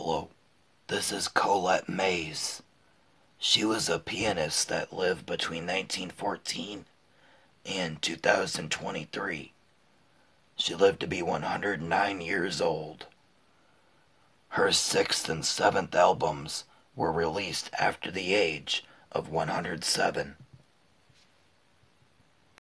Hello, this is Colette Maze. She was a pianist that lived between 1914 and 2023. She lived to be 109 years old. Her sixth and seventh albums were released after the age of 107.